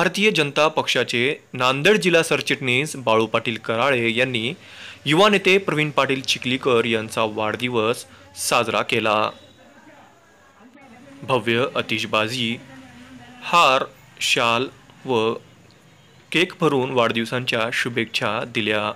भारतीय जनता पक्षाचे नांदेड जिल्हा सरचिटणीस बाळू पाटील कराळे यांनी युवा नेते प्रवीण पाटील चिखलीकर यांचा वाढदिवस साजरा केला। भव्य आतिषबाजी, हार, शाल व केक भरून वाढदिवसांच्या शुभेच्छा दिल्या।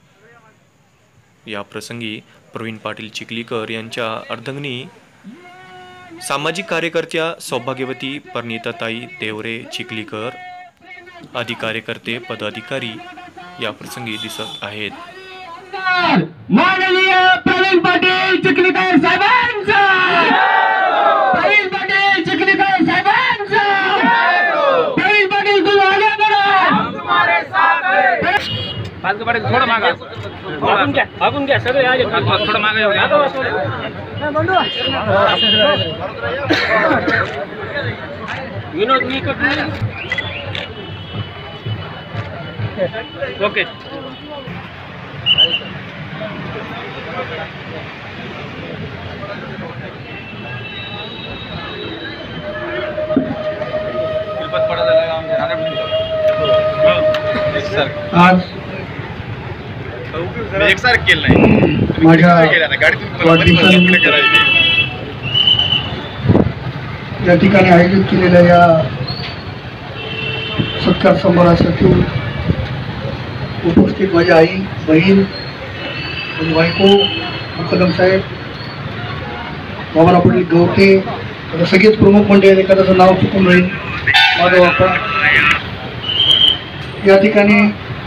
या प्रसंगी प्रवीण पाटील चिखलीकर यांच्या अर्धांगिनी सामाजिक कार्यकर्त्या सौभाग्यवती परिणीताताई देवरे चिखलीकर आदी कार्यकर्ते पदाधिकारी या प्रसंगी दिसत आहेत। माननीय प्रवीण पाटील चिखलीकर साहेबांचा, प्रवीण पाटील चिखलीकर साहेबांचा, प्रवीण पाटील तुम आगे बढ़ो, हम तुम्हारे साथ हैं। पाच पाटील थोड़ा मागा, आगून क्या सगळे आगे थोड़ा मागा येऊ द्या। विनोद मी ओके आज एकसारखं केलं नाही माझ्या गाडीतून या ठिकाणी आयोजित केलेल्या या सत्कार समारंभासाठी उपस्थित माझी आई, बहीण, बायको, मुकदम साहेब, बाबाराव पाटील गवते, आता सगळेच प्रमुख मंडळी, एखाद्याचं नाव चुकून राहील माझा वापर। या ठिकाणी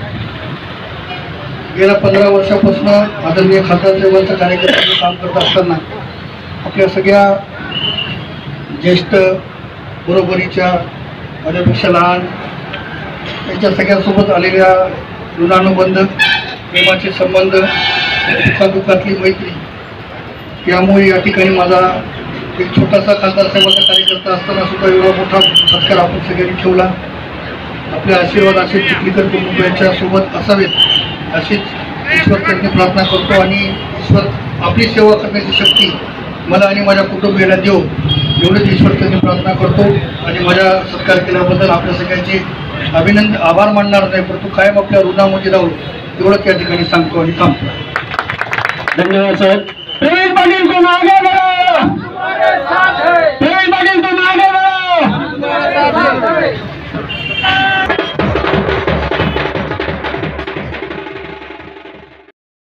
गेल्या 15 वर्षापासून आदरणीय खासदार साहेबांचं कार्यकर्त्याचं काम करत असताना आपल्या सगळ्या ज्येष्ठ बरोबरीच्या, माझ्यापेक्षा लहान, त्यांच्या सगळ्यांसोबत आलेल्या ऋणानुबंध, प्रेमाचे संबंध, दुःखातली मैत्री, यामुळे या ठिकाणी माझा एक छोटासा खासदार साहेबांचा कार्यकर्ता असताना सुद्धा एवढा मोठा सत्कार आपण सगळ्यांनी ठेवला। आपले आशीर्वाद असेच चिखलीकर कुटुंब यांच्या सोबत असावेत अशीच ईश्वरचरणी प्रार्थना करतो आणि ईश्वर आपली सेवा करण्याची शक्ती मला आणि माझ्या कुटुंबियाला देव, एवढेच ईश्वरचरणी प्रार्थना करतो। आणि माझ्या सत्कार केल्याबद्दल आपल्या सगळ्यांचे आभार मानणार नाही, परंतु कायम आपल्या ऋणामध्ये राहू एवढंच या ठिकाणी सांगतो आणि थांबतो। धन्यवाद साहेब। प्रवीण पाटील तुम आगे बढ़ो, प्रवीण पाटील तुम आगे बढ़ो।